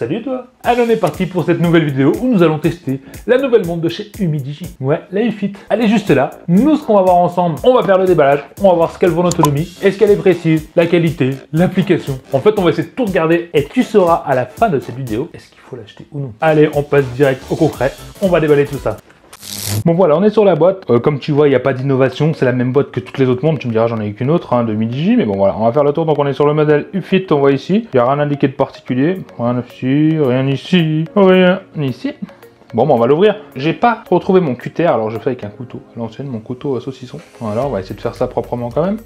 Salut toi! Allez, on est parti pour cette nouvelle vidéo où nous allons tester la nouvelle montre de chez Umidigi. Ouais, la UFit. Elle est juste là. Nous, ce qu'on va voir ensemble, on va faire le déballage, on va voir ce qu'elle vaut en autonomie, est-ce qu'elle est précise, la qualité, l'application. En fait, on va essayer de tout regarder et tu sauras à la fin de cette vidéo est-ce qu'il faut l'acheter ou non. Allez, on passe direct au concret. On va déballer tout ça. Bon voilà, on est sur la boîte. Comme tu vois, il n'y a pas d'innovation, c'est la même boîte que toutes les autres montres. Tu me diras, j'en ai eu qu'une autre, de Umidigi, mais bon voilà, on va faire le tour. Donc on est sur le modèle UFit, on voit ici. Il n'y a rien indiqué de particulier. Rien ici, rien ici, rien ici. Bon, on va l'ouvrir. J'ai pas retrouvé mon cutter, alors je fais avec un couteau. À l'ancienne, mon couteau à saucisson. Voilà, on va essayer de faire ça proprement quand même.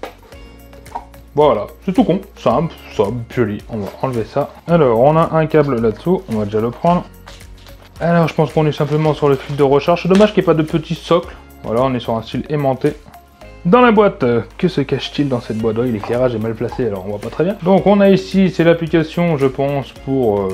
Voilà, c'est tout con, simple, joli. On va enlever ça. Alors, on a un câble là-dessous, on va déjà le prendre. Alors, je pense qu'on est simplement sur le fil de recharge. C'est dommage qu'il n'y ait pas de petit socle. Voilà, on est sur un style aimanté. Dans la boîte, que se cache-t-il dans cette boîte? L'éclairage est mal placé, alors on voit pas très bien. Donc, on a ici, c'est l'application, je pense, pour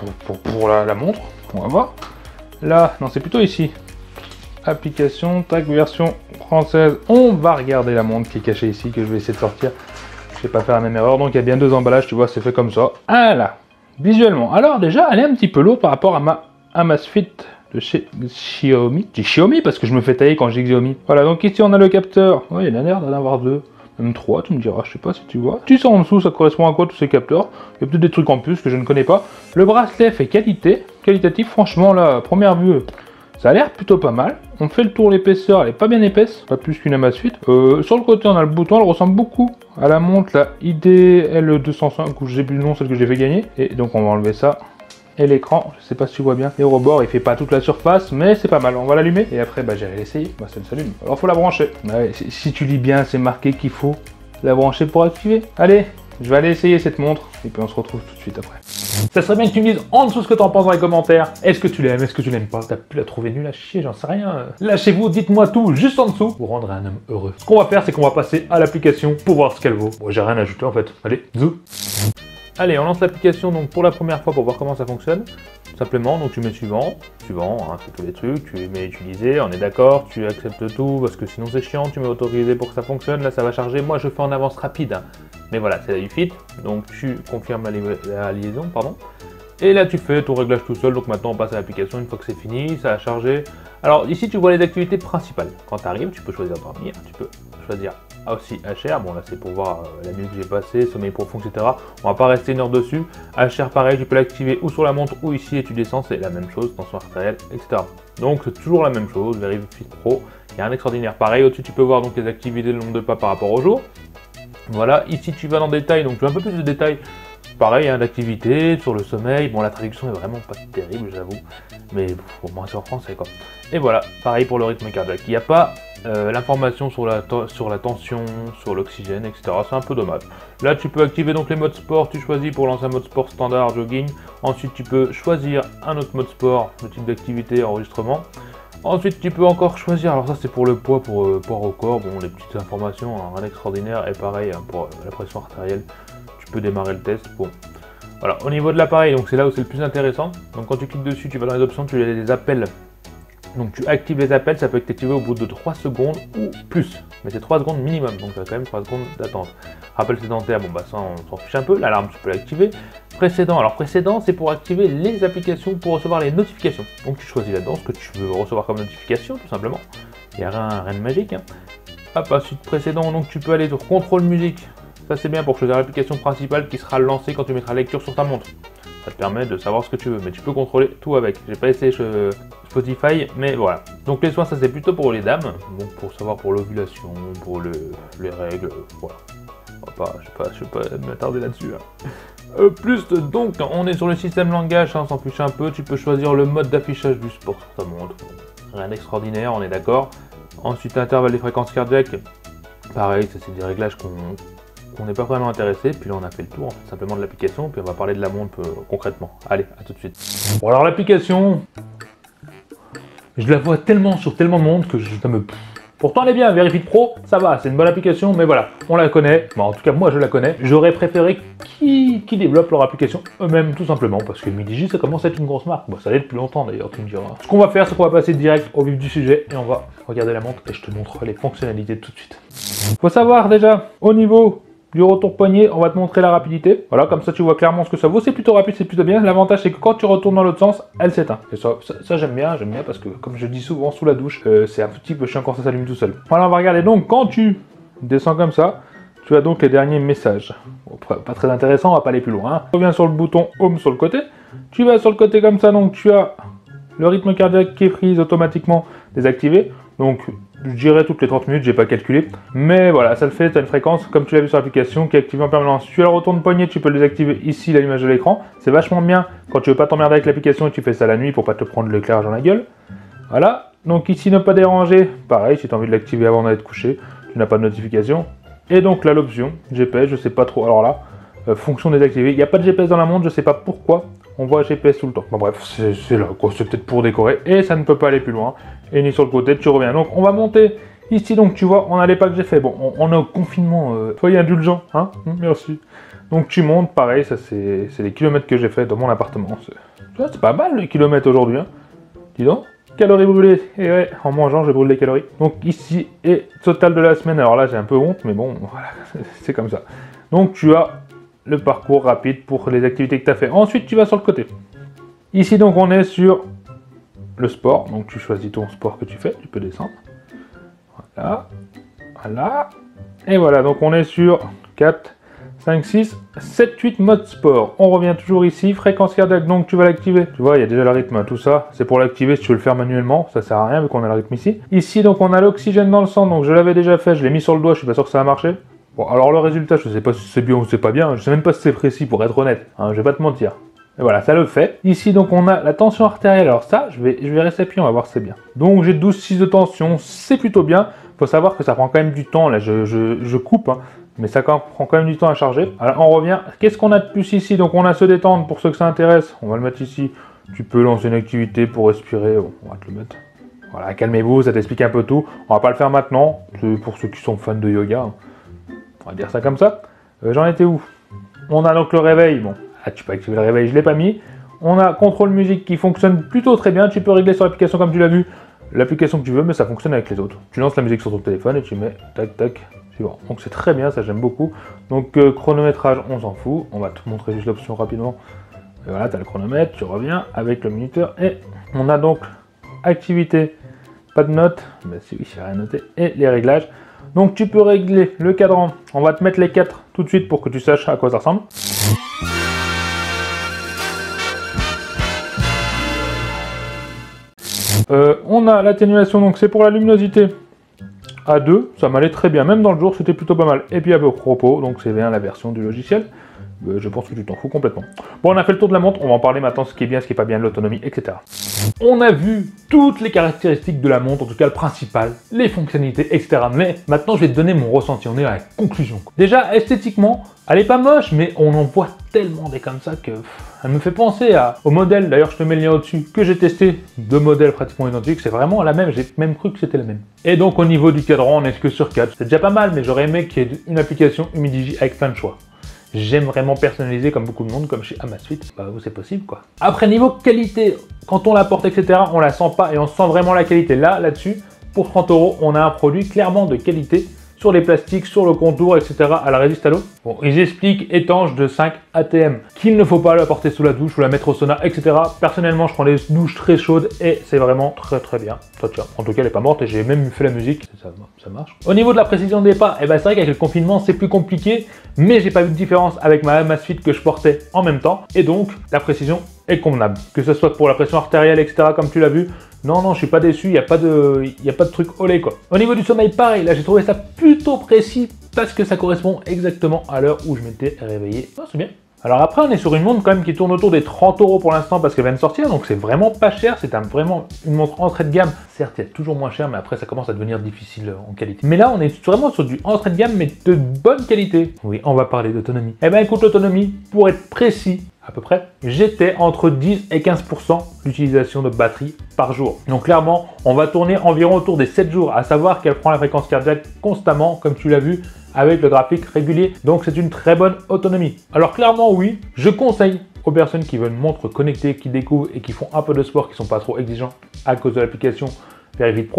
la montre. On va voir. Là, non, c'est plutôt ici. Application, tac, version française. On va regarder la montre qui est cachée ici, que je vais essayer de sortir. Je vais pas faire la même erreur. Donc, il y a bien deux emballages, tu vois, c'est fait comme ça. Voilà. Visuellement. Alors, déjà, elle est un petit peu lourde par rapport à ma Amazfit de chez Xiaomi. J'ai Xiaomi parce que je me fais tailler quand j'ai Xiaomi. Voilà, donc ici on a le capteur. Ouais, il a l'air d'en avoir deux, même trois, tu me diras, je sais pas si tu vois. Tu sens en dessous, ça correspond à quoi tous ces capteurs? Il y a peut-être des trucs en plus que je ne connais pas. Le bracelet fait qualitatif, franchement là, à première vue, ça a l'air plutôt pas mal. On fait le tour, l'épaisseur, elle est pas bien épaisse, pas plus qu'une Amazfit. Sur le côté, on a le bouton, elle ressemble beaucoup à la montre, la IDL205, ou je sais plus le nom, celle que j'ai fait gagner. Et donc on va enlever ça. Et l'écran, je sais pas si tu vois bien, les rebords, il fait pas toute la surface, mais c'est pas mal. On va l'allumer et après, j'irai l'essayer. Ça s'allume. Alors, faut la brancher. Ouais, si tu lis bien, c'est marqué qu'il faut la brancher pour activer. Allez, je vais aller essayer cette montre et puis on se retrouve tout de suite après. Ça serait bien que tu me dises en dessous ce que tu en penses dans les commentaires. Est-ce que tu l'aimes? Est-ce que tu l'aimes pas? T'as pu la trouver nulle à chier? J'en sais rien. Lâchez-vous, dites-moi tout juste en dessous. Vous rendrez un homme heureux. Ce qu'on va faire, c'est qu'on va passer à l'application pour voir ce qu'elle vaut. Bon, j'ai rien à ajouter en fait. Allez, zou. Allez, on lance l'application donc pour la première fois pour voir comment ça fonctionne. Simplement, donc tu mets suivant, c'est tous les trucs, tu mets utiliser, on est d'accord, tu acceptes tout parce que sinon c'est chiant, tu mets autorisé pour que ça fonctionne, là ça va charger, moi je fais en avance rapide, mais voilà, c'est la UFit, donc tu confirmes la liaison, pardon. Et là tu fais ton réglage tout seul, donc maintenant on passe à l'application, une fois que c'est fini, ça a chargé. Alors ici tu vois les activités principales, quand tu arrives tu peux choisir dormir, tu peux choisir aussi HR, bon là c'est pour voir la nuit que j'ai passée, sommeil profond, etc. On va pas rester une heure dessus. HR pareil, tu peux l'activer ou sur la montre ou ici et tu descends, c'est la même chose, tension artérielle, etc. Donc c'est toujours la même chose, Verifit Pro, il y a un extraordinaire pareil, au-dessus tu peux voir donc les activités, le nombre de pas par rapport au jour. Voilà, ici tu vas dans détail, donc tu as un peu plus de détails. Pareil, d'activité, sur le sommeil, bon la traduction est vraiment pas terrible j'avoue, mais au moins c'est en français quoi. Et voilà, pareil pour le rythme cardiaque, il n'y a pas l'information sur la tension, sur l'oxygène, etc. C'est un peu dommage. Là tu peux activer donc les modes sport, tu choisis pour lancer un mode sport standard, jogging, ensuite tu peux choisir un autre mode sport, le type d'activité, enregistrement. Ensuite tu peux encore choisir, alors ça c'est pour le poids, pour poids au corps, bon les petites informations, rien d'extraordinaire, et pareil pour la pression artérielle. Tu peux démarrer le test. Bon, voilà. Au niveau de l'appareil, donc c'est là où c'est le plus intéressant. Donc quand tu cliques dessus, tu vas dans les options, tu as les appels. Donc tu actives les appels, ça peut être activé au bout de 3 secondes ou plus. Mais c'est 3 secondes minimum, donc tu as quand même 3 secondes d'attente. Rappel sédentaire, bon ça on s'en fiche un peu. L'alarme, tu peux l'activer. Précédent, alors précédent, c'est pour activer les applications pour recevoir les notifications. Donc tu choisis là-dedans ce que tu veux recevoir comme notification, tout simplement. Il n'y a rien de magique. Hop, ensuite précédent, donc tu peux aller sur contrôle musique. Ça c'est bien pour choisir l'application principale qui sera lancée quand tu mettras lecture sur ta montre. Ça te permet de savoir ce que tu veux, mais tu peux contrôler tout avec. J'ai pas essayé Spotify, mais voilà. Donc les soins, ça c'est plutôt pour les dames, donc pour savoir pour l'ovulation, pour les règles, voilà. Je vais pas m'attarder là-dessus. Plus donc, on est sur le système langage, on s'en fiche un peu. Tu peux choisir le mode d'affichage du sport sur ta montre. Rien d'extraordinaire, on est d'accord. Ensuite, intervalle des fréquences cardiaques. Pareil, ça c'est des réglages on n'est pas vraiment intéressé, puis là on a fait le tour simplement de l'application, puis on va parler de la montre concrètement. Allez, à tout de suite. Bon alors l'application, je la vois tellement sur tellement de montres que ça me... Pourtant elle est bien, Verifit Pro, ça va, c'est une bonne application, mais voilà, on la connaît, bon, en tout cas moi je la connais. J'aurais préféré qu'ils développent leur application eux-mêmes tout simplement, parce que Umidigi ça commence à être une grosse marque, bon, ça l'est depuis longtemps d'ailleurs, tu me diras. Ce qu'on va faire, c'est qu'on va passer direct au vif du sujet, et on va regarder la montre, et je te montre les fonctionnalités tout de suite. Faut savoir déjà, au niveau du retour poignet, on va te montrer la rapidité. Voilà, comme ça tu vois clairement ce que ça vaut. C'est plutôt rapide, c'est plutôt bien. L'avantage c'est que quand tu retournes dans l'autre sens, elle s'éteint. Et ça j'aime bien parce que comme je dis souvent sous la douche, c'est un petit peu chiant quand ça s'allume tout seul. Voilà, on va regarder donc quand tu descends comme ça, tu as donc les derniers messages. Bon, pas très intéressant, on va pas aller plus loin. Hein. On revient sur le bouton Home sur le côté. Tu vas sur le côté comme ça, donc tu as le rythme cardiaque qui est freeze automatiquement désactivé. Donc je dirais toutes les 30 minutes, j'ai pas calculé. Mais voilà, ça le fait, tu as une fréquence, comme tu l'as vu sur l'application, qui est activée en permanence. Tu as le retour de poignet, tu peux le désactiver ici, l'allumage de l'écran. C'est vachement bien quand tu veux pas t'emmerder avec l'application et tu fais ça la nuit pour pas te prendre l'éclairage dans la gueule. Voilà, donc ici ne pas déranger, pareil, si tu as envie de l'activer avant d'aller te coucher, tu n'as pas de notification. Et donc là l'option, GPS, je sais pas trop, alors là, fonction désactivée, il n'y a pas de GPS dans la montre, je sais pas pourquoi. On voit GPS tout le temps. Bon bref, c'est là quoi, c'est peut-être pour décorer et ça ne peut pas aller plus loin. Et ni sur le côté, tu reviens. Donc on va monter ici, donc tu vois, on a les pas que j'ai fait. Bon, on est au confinement, soyez indulgents, hein, merci. Donc tu montes, pareil, ça c'est les kilomètres que j'ai fait dans mon appartement. C'est pas mal les kilomètres aujourd'hui, hein. Dis donc, calories brûlées. Et ouais, en mangeant, je brûle des calories. Donc ici, et total de la semaine, alors là j'ai un peu honte, mais bon, voilà, c'est comme ça. Donc tu as le parcours rapide pour les activités que tu as fait. Ensuite, tu vas sur le côté. Ici, donc, on est sur le sport. Donc, tu choisis ton sport que tu fais. Tu peux descendre. Voilà. Voilà. Et voilà. Donc, on est sur 4, 5, 6, 7, 8 mode sport. On revient toujours ici. Fréquence cardiaque. Donc, tu vas l'activer. Tu vois, il y a déjà le rythme. Tout ça, c'est pour l'activer si tu veux le faire manuellement. Ça sert à rien vu qu'on a le rythme ici. Ici, donc, on a l'oxygène dans le sang. Donc, je l'avais déjà fait. Je l'ai mis sur le doigt. Je suis pas sûr que ça a marché. Bon, alors le résultat, je sais pas si c'est bien ou c'est pas bien, je sais même pas si c'est précis pour être honnête, hein, je vais pas te mentir. Et voilà, ça le fait. Ici, donc, on a la tension artérielle. Alors ça, je vais rester appuyé, on va voir si c'est bien. Donc, j'ai 12,6 de tension, c'est plutôt bien. Faut savoir que ça prend quand même du temps, là, je coupe, hein, mais ça prend quand même du temps à charger. Alors, on revient. Qu'est-ce qu'on a de plus ici? Donc, on a se détendre, pour ceux que ça intéresse. On va le mettre ici. Tu peux lancer une activité pour respirer. Bon, on va te le mettre. Voilà, calmez-vous, ça t'explique un peu tout. On va pas le faire maintenant, c'est pour ceux qui sont fans de yoga, hein. On va dire ça comme ça. J'en étais où? On a donc le réveil. Bon, là, tu peux activer le réveil, je ne l'ai pas mis. On a contrôle musique qui fonctionne plutôt très bien. Tu peux régler sur l'application comme tu l'as vu, l'application que tu veux, mais ça fonctionne avec les autres. Tu lances la musique sur ton téléphone et tu mets tac tac suivant. Donc c'est très bien, ça j'aime beaucoup. Donc chronométrage, on s'en fout. On va te montrer juste l'option rapidement. Et voilà, tu as le chronomètre, tu reviens avec le minuteur. Et on a donc activité, pas de notes, mais si oui, j'ai rien noté, et les réglages. Donc tu peux régler le cadran, on va te mettre les 4 tout de suite pour que tu saches à quoi ça ressemble. On a l'atténuation, donc c'est pour la luminosité à 2, ça m'allait très bien, même dans le jour c'était plutôt pas mal. Et puis à propos, donc c'est bien la version du logiciel. Je pense que tu t'en fous complètement. Bon, on a fait le tour de la montre, on va en parler maintenant, ce qui est bien, ce qui est pas bien, l'autonomie, etc. On a vu toutes les caractéristiques de la montre, en tout cas le principal, les fonctionnalités, etc. Mais maintenant, je vais te donner mon ressenti, on est à la conclusion. Déjà, esthétiquement, elle est pas moche, mais on en voit tellement des comme ça que elle me fait penser au modèle, d'ailleurs je te mets le lien au-dessus, que j'ai testé, 2 modèles pratiquement identiques, c'est vraiment la même, j'ai même cru que c'était la même. Et donc au niveau du cadran, on est que sur 4, c'est déjà pas mal, mais j'aurais aimé qu'il y ait une application Humidigi avec plein de choix. J'aime vraiment personnaliser comme beaucoup de monde, comme chez Amazfit, bah vous c'est possible quoi. Après niveau qualité, quand on la porte etc, on la sent pas et on sent vraiment la qualité. Là-dessus, pour 30 €, on a un produit clairement de qualité sur les plastiques, sur le contour, etc. Elle résiste à l'eau. Bon, ils expliquent étanche de 5 ATM, qu'il ne faut pas la porter sous la douche ou la mettre au sauna, etc. Personnellement, je prends des douches très chaudes et c'est vraiment très très bien. Ça tient. En tout cas, elle n'est pas morte et j'ai même fait la musique. Ça marche. Au niveau de la précision des pas, eh ben, c'est vrai qu'avec le confinement, c'est plus compliqué, mais j'ai pas vu de différence avec ma Amazfit que je portais en même temps. Et donc, la précision est convenable. Que ce soit pour la pression artérielle, etc., comme tu l'as vu. Non, je suis pas déçu, il n'y a pas de truc olé quoi. Au niveau du sommeil, pareil, là j'ai trouvé ça plutôt précis parce que ça correspond exactement à l'heure où je m'étais réveillé. Oh, c'est bien. Alors après, on est sur une montre quand même qui tourne autour des 30 € pour l'instant parce qu'elle vient de sortir, donc c'est vraiment pas cher, c'est vraiment une montre entrée de gamme. Certes, il y a toujours moins cher, mais après ça commence à devenir difficile en qualité. Mais là, on est vraiment sur du entrée de gamme, mais de bonne qualité. Oui, on va parler d'autonomie. Eh ben écoute, l'autonomie, pour être précis, à peu près, j'étais entre 10 et 15% d'utilisation de batterie par jour. Donc clairement, on va tourner environ autour des 7 jours, à savoir qu'elle prend la fréquence cardiaque constamment, comme tu l'as vu, avec le graphique régulier. Donc c'est une très bonne autonomie. Alors clairement, oui, je conseille aux personnes qui veulent une montre connectée, qui découvrent et qui font un peu de sport, qui sont pas trop exigeants à cause de l'application Verifit Pro,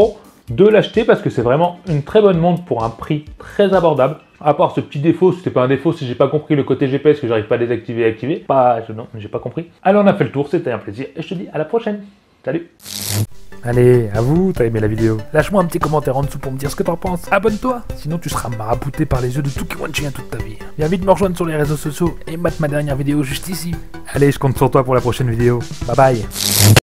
de l'acheter parce que c'est vraiment une très bonne montre pour un prix très abordable. À part ce petit défaut, c'était pas un défaut si j'ai pas compris le côté GPS que j'arrive pas à désactiver et activer. Non, j'ai pas compris. Allez, on a fait le tour, c'était un plaisir et je te dis à la prochaine. Salut. Allez, à vous, t'as aimé la vidéo. Lâche-moi un petit commentaire en dessous pour me dire ce que t'en penses. Abonne-toi, sinon tu seras marabouté par les yeux de tout Kiwanchien toute ta vie. Viens vite me rejoindre sur les réseaux sociaux et mate ma dernière vidéo juste ici. Allez, je compte sur toi pour la prochaine vidéo. Bye bye.